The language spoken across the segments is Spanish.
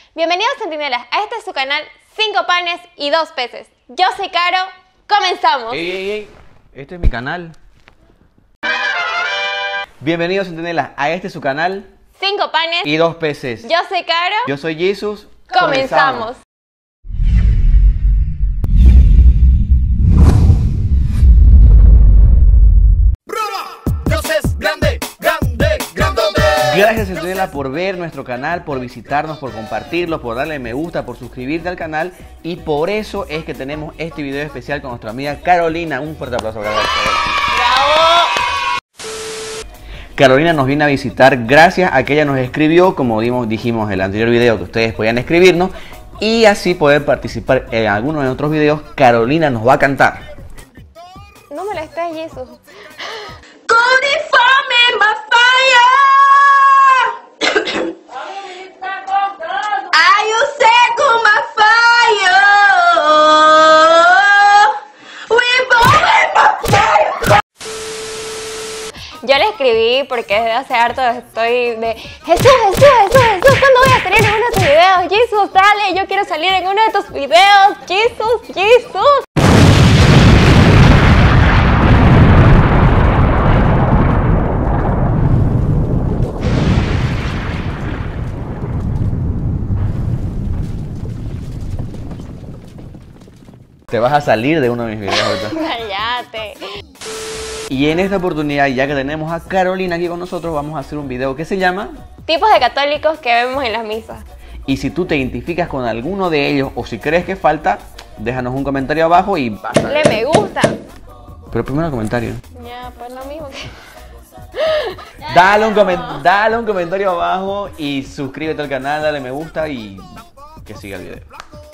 Bienvenidos centinelas a este es su canal 5 panes y 2 peces. Yo soy Caro, comenzamos. ¡Ey! Este es mi canal. Bienvenidos centinelas a este es su canal 5 panes y 2 peces. Yo soy Caro. Yo soy Jesus. Comenzamos. Gracias Centinela por ver nuestro canal, por visitarnos, por compartirlo, por darle me gusta, por suscribirte al canal. Y por eso es que tenemos este video especial con nuestra amiga Carolina. Un fuerte aplauso para Carolina. ¡Bravo! Carolina nos viene a visitar gracias a que ella nos escribió, como dijimos en el anterior video, que ustedes podían escribirnos y así poder participar en algunos de otros videos. Carolina nos va a cantar. No molestes, Jesus. Yo le escribí porque desde hace harto estoy de Jesús, ¿cuándo voy a salir en uno de tus videos? Jesús, dale, yo quiero salir en uno de tus videos. Jesús. Te vas a salir de uno de mis videos ahorita. Cállate. Y en esta oportunidad, ya que tenemos a Carolina aquí con nosotros, vamos a hacer un video que se llama Tipos de católicos que vemos en las misas. Y si tú te identificas con alguno de ellos o si crees que falta, déjanos un comentario abajo y basta. Le me gusta. Pero primero el comentario. Ya, pues lo mismo que... Dale un comentario abajo y suscríbete al canal, dale me gusta y que siga el video.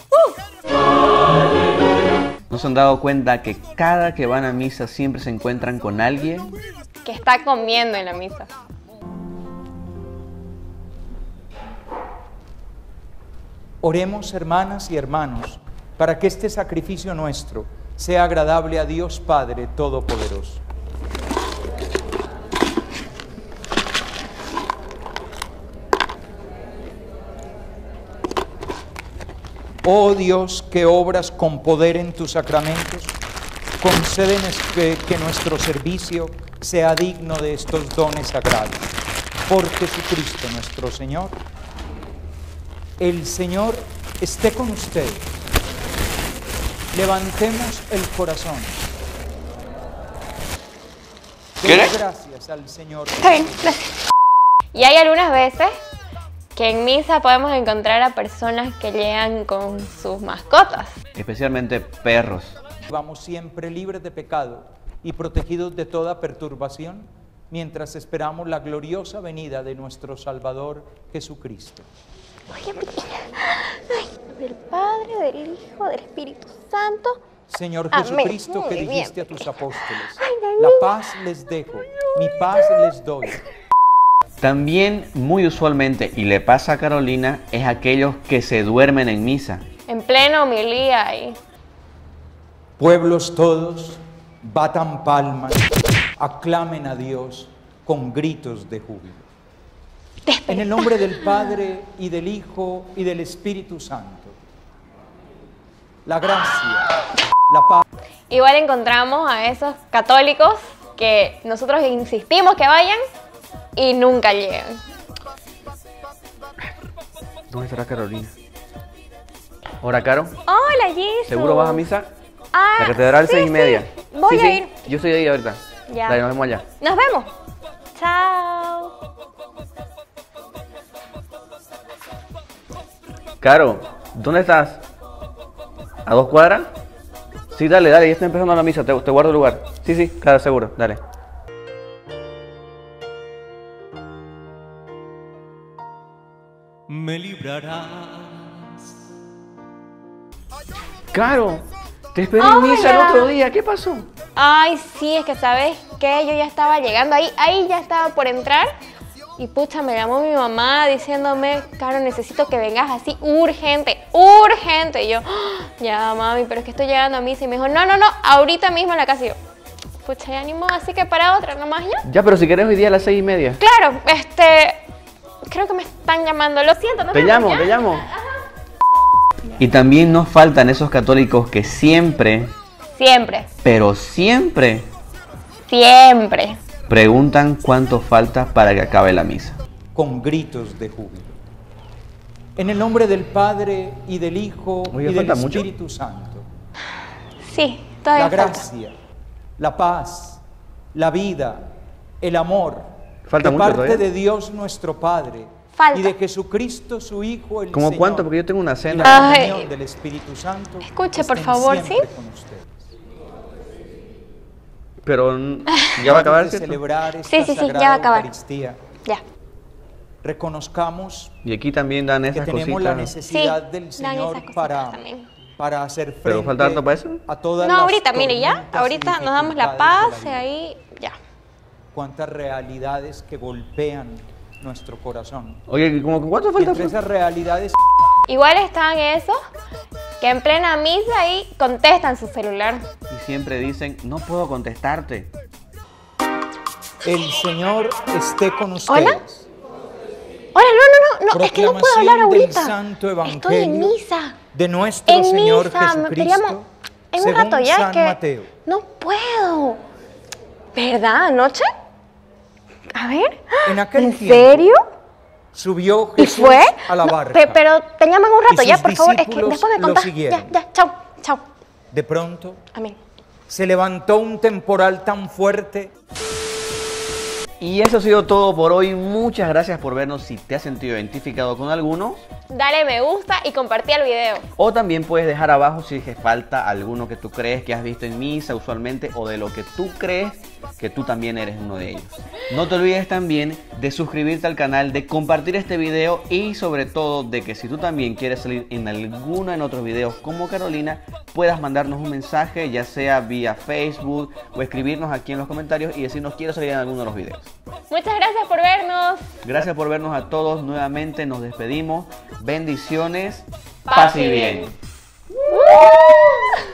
¿No se han dado cuenta que cada que van a misa siempre se encuentran con alguien que está comiendo en la misa? Oremos, hermanas y hermanos, para que este sacrificio nuestro sea agradable a Dios Padre Todopoderoso. Oh Dios, que obras con poder en tus sacramentos, concédenos que nuestro servicio sea digno de estos dones sagrados. Por Jesucristo nuestro Señor. El Señor esté con ustedes. Levantemos el corazón. Demos gracias al Señor. Está bien, gracias. Y hay algunas veces que en misa podemos encontrar a personas que llegan con sus mascotas. especialmente perros. Vamos siempre libres de pecado y protegidos de toda perturbación, mientras esperamos la gloriosa venida de nuestro Salvador Jesucristo. Del Padre, del Hijo, del Espíritu Santo. Señor Amén. Jesucristo, que Muy dijiste a bien. tus apóstoles, Ay, la paz les dejo, mi paz les doy. También muy usualmente, y le pasa a Carolina, es aquellos que se duermen en misa. En plena homilía ahí. Pueblos todos, batan palmas, aclamen a Dios con gritos de júbilo. En el nombre del Padre, y del Hijo, y del Espíritu Santo. La gracia, la paz. Igual encontramos a esos católicos que nosotros insistimos que vayan y nunca llegan. ¿Dónde estará Carolina? Hola, Caro. Hola, Jesus. ¿Seguro vas a misa? Ah, La catedral sí, 6:30. sí. Voy a ir. Yo estoy ahí ahorita. Ya. Dale, nos vemos allá. Nos vemos. Chao. Caro, ¿dónde estás? ¿A 2 cuadras? Sí, dale, ya está empezando la misa, te guardo el lugar. Sí, claro, seguro, dale. Me librarás. Caro, te esperé en misa el otro día, ¿qué pasó? Ay, sí, es que ¿sabes qué? Yo ya estaba llegando ahí ya estaba por entrar. Y pucha, me llamó mi mamá diciéndome, Caro, necesito que vengas así urgente. Y yo, ya mami, pero es que estoy llegando a misa. Y me dijo, no, ahorita mismo en la casa. Y yo, pucha, ya ni modo, así que para otra nomás ya. Ya, pero si querés hoy día a las 6:30. Claro, creo que me están llamando, lo siento. Te llamo. Ajá. Y también nos faltan esos católicos que siempre, pero siempre, preguntan cuánto falta para que acabe la misa. Con gritos de júbilo. En el nombre del Padre y del Hijo Oye, y del ¿falta mucho? Espíritu Santo. Sí, todavía La falta. gracia, la paz, la vida, el amor Falta de mucho parte todavía. de Dios nuestro Padre Falta. y de Jesucristo su Hijo el ¿Cómo Señor. cuánto? Porque yo tengo una Y cena. la Ay. comunión del Espíritu Santo. Escuche, por estén favor, siempre ¿sí? con ustedes. Pero ya va a acabar, Antes de ¿cierto? celebrar esta Sí, sagrada ya va a acabar. Eucaristía, Ya. reconozcamos Y aquí también dan que esas tenemos la cositas. necesidad Sí, del dan Señor esas cositas también. para hacer frente ¿Pero falta harto para eso? a todas No, las ahorita, mire, ya. tormentas y Ahorita nos damos la dificultades paz de y la vida. ahí, ya. Cuántas realidades que golpean nuestro corazón. Oye, ¿cuánto Y falta? entre esas realidades Igual están esos que en plena misa ahí contestan su celular. Y siempre dicen, no puedo contestarte. el Señor esté con ustedes. ¿Hola? Hola, no, es que no puedo hablar Proclamación del ahorita. Santo Estoy Evangelio en misa. de nuestro En Señor misa, Jesucristo, en un según rato ya, San es que Mateo. no puedo. ¿Verdad? ¿Anoche? A ver. En aquel ¿En tiempo, serio? Subió ¿Y Jesús fue? a la No, barca. pero teníamos un rato Y ya, sus por favor. Es que discípulos después me lo contás. siguieron. Ya, chao. De pronto Amén. se levantó un temporal tan fuerte. Y eso ha sido todo por hoy. Muchas gracias por vernos. Si te has sentido identificado con alguno, Dale me gusta y compartí el video. o también puedes dejar abajo si es que falta alguno que tú crees que has visto en misa usualmente, o de lo que tú crees que tú también eres uno de ellos. No te olvides también de suscribirte al canal, de compartir este video y sobre todo de que si tú también quieres salir en alguno de otros videos como Carolina, puedas mandarnos un mensaje, ya sea vía Facebook o escribirnos aquí en los comentarios y decirnos quiero salir en alguno de los videos. Muchas gracias por vernos. Gracias por vernos a todos. Nuevamente nos despedimos. Bendiciones. Paz y bien. ¡Uh!